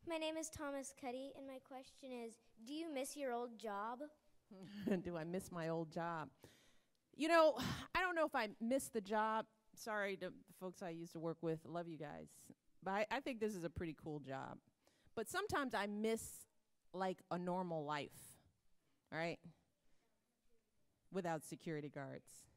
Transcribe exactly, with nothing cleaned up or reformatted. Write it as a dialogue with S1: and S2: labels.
S1: My name is Thomas Cuddy, and my question is, do you miss your old job?
S2: Do I miss my old job? You know, I don't know if I miss the job. Sorry to the folks I used to work with. Love you guys. But I, I think this is a pretty cool job. But sometimes I miss, like, a normal life, all right, without security guards.